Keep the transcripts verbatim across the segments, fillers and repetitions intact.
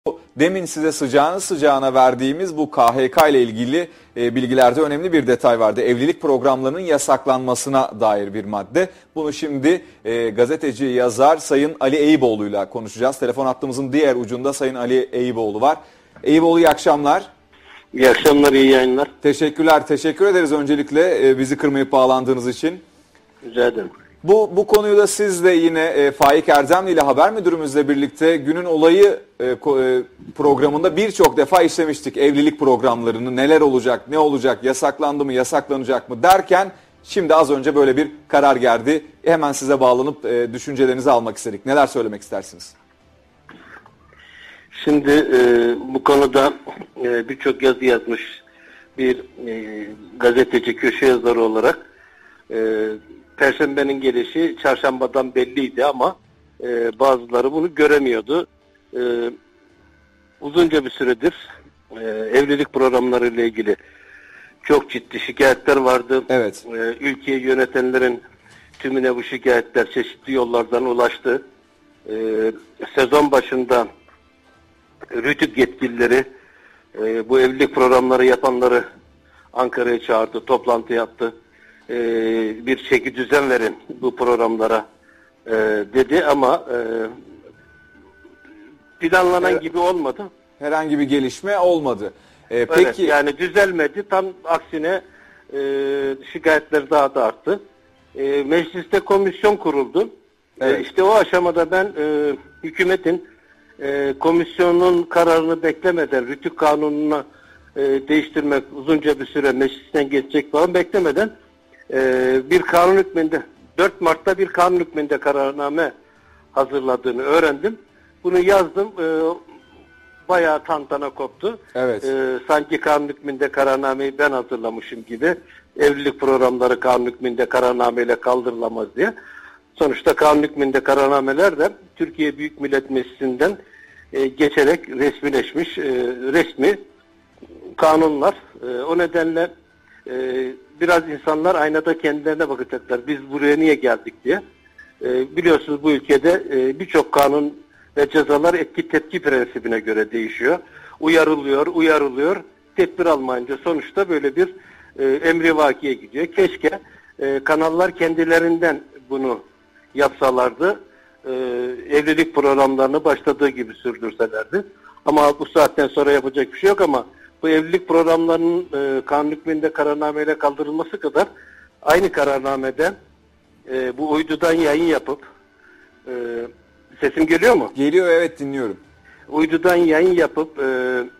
Demin size sıcağını sıcağına verdiğimiz bu K H K ile ilgili e, bilgilerde önemli bir detay vardı. Evlilik programlarının yasaklanmasına dair bir madde. Bunu şimdi e, gazeteci, yazar Sayın Ali Eyüboğlu ile konuşacağız. Telefon hattımızın diğer ucunda Sayın Ali Eyüboğlu var. Eyüboğlu, iyi akşamlar. İyi akşamlar, iyi yayınlar. Teşekkürler, teşekkür ederiz öncelikle e, bizi kırmayıp bağlandığınız için. Rica ederim. Bu, bu konuyu da siz de yine e, Faik Erdemli ile haber müdürümüzle birlikte günün olayı e, ko, e, programında birçok defa işlemiştik. Evlilik programlarını, neler olacak, ne olacak, yasaklandı mı, yasaklanacak mı derken şimdi az önce böyle bir karar geldi. Hemen size bağlanıp e, düşüncelerinizi almak istedik. Neler söylemek istersiniz? Şimdi e, bu konuda e, birçok yazı yazmış bir e, gazeteci, köşe yazarı olarak e, Perşembenin gelişi çarşambadan belliydi ama e, bazıları bunu göremiyordu. E, uzunca bir süredir e, evlilik programları ile ilgili çok ciddi şikayetler vardı. Evet. E, ülkeyi yönetenlerin tümüne bu şikayetler çeşitli yollardan ulaştı. E, sezon başında RTÜK yetkilileri e, bu evlilik programları yapanları Ankara'ya çağırdı, toplantı yaptı. E, bir çeki düzen verin bu programlara e, dedi ama e, planlanan evet. gibi olmadı. Herhangi bir gelişme olmadı. E, Evet, peki yani düzelmedi. Tam aksine e, şikayetler daha da arttı. E, mecliste komisyon kuruldu. Evet. E, işte o aşamada ben e, hükümetin e, komisyonun kararını beklemeden RTÜK kanununa e, değiştirmek uzunca bir süre meclisten geçecek falan beklemeden e, bir kanun hükmünde dört Mart'ta bir kanun hükmünde kararname hazırladığını öğrendim. Bunu yazdım. E, bayağı tantana koptu. Evet. E, sanki kanun hükmünde kararnameyi ben hazırlamışım gibi, evlilik programları kanun hükmünde kararnameyle kaldırılamaz diye. Sonuçta kanun hükmünde kararnameler de Türkiye Büyük Millet Meclisi'nden e, geçerek resmileşmiş e, resmi kanunlar. E, o nedenle e, biraz insanlar aynada kendilerine bakacaklar. Biz buraya niye geldik diye. E, biliyorsunuz bu ülkede e, birçok kanun ve cezalar etki tepki prensibine göre değişiyor. Uyarılıyor, uyarılıyor. Tedbir almayınca sonuçta böyle bir e, emrivakiye gidiyor. Keşke e, kanallar kendilerinden bunu yapsalardı, e, evlilik programlarını başladığı gibi sürdürselerdi. Ama bu saatten sonra yapacak bir şey yok ama bu evlilik programlarının e, kanun hükmünde kararnameyle kaldırılması kadar aynı kararnamede e, bu uydudan yayın yapıp e, sesim geliyor mu? Geliyor, evet, dinliyorum. Uydudan yayın yapıp e,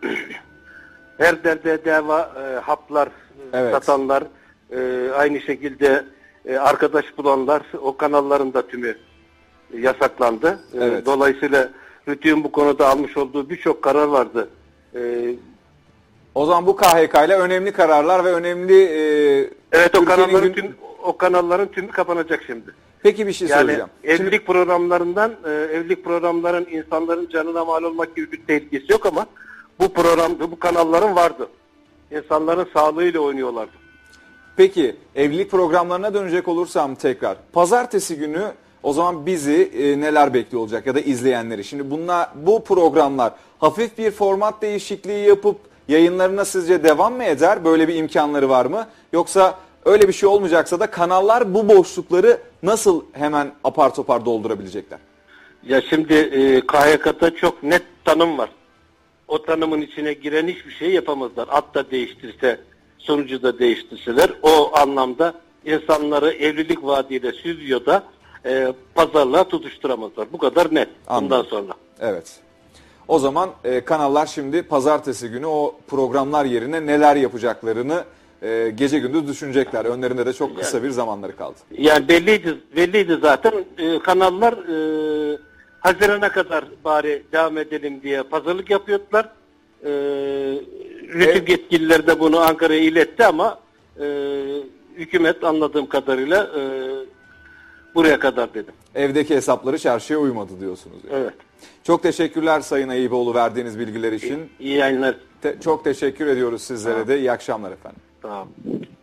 her derde deva e, haplar evet. satanlar, e, aynı şekilde e, arkadaş bulanlar, o kanalların da tümü yasaklandı. Evet. E, dolayısıyla RTÜK'ün bu konuda almış olduğu birçok karar vardı. E, O zaman bu K H K ile önemli kararlar ve önemli e, evet o kanalların gün... tüm o kanalların tümü kapanacak şimdi. Peki bir şey yani söyleyeceğim. Evlilik Şimdi... programlarından e, evlilik programların insanların canına mal olmak gibi bir tehlikesi yok ama bu programda bu kanalların vardı. İnsanların sağlığıyla oynuyorlardı. Peki evlilik programlarına dönecek olursam tekrar. Pazartesi günü o zaman bizi e, neler bekliyor olacak ya da izleyenleri. Şimdi bunlar, bu programlar hafif bir format değişikliği yapıp yayınlarına sizce devam mı eder? Böyle bir imkanları var mı? Yoksa öyle bir şey olmayacaksa da kanallar bu boşlukları nasıl hemen apar topar doldurabilecekler? Ya şimdi e, K H K'da çok net tanım var. O tanımın içine giren hiçbir şey yapamazlar. At da değiştirse, sonucu da değiştirseler o anlamda insanları evlilik vaadiyle stüdyoda e, pazarlığa tutuşturamazlar. Bu kadar net. Anladım. Bundan sonra. Evet. O zaman e, kanallar şimdi pazartesi günü o programlar yerine neler yapacaklarını e, gece gündüz düşünecekler. Önlerinde de çok kısa bir zamanları kaldı. Yani belliydi, belliydi zaten. E, kanallar e, Haziran'a kadar bari devam edelim diye pazarlık yapıyordular. E, RTÜK evet. yetkililer de bunu Ankara'ya iletti ama e, hükümet anladığım kadarıyla e, buraya kadar dedi. Evdeki hesapları çarşıya uymadı diyorsunuz. Yani. Evet. Çok teşekkürler Sayın Eyüboğlu verdiğiniz bilgiler için. İyi, iyi yayınlar. Te- çok teşekkür ediyoruz sizlere tamam. de. İyi akşamlar efendim. Tamam.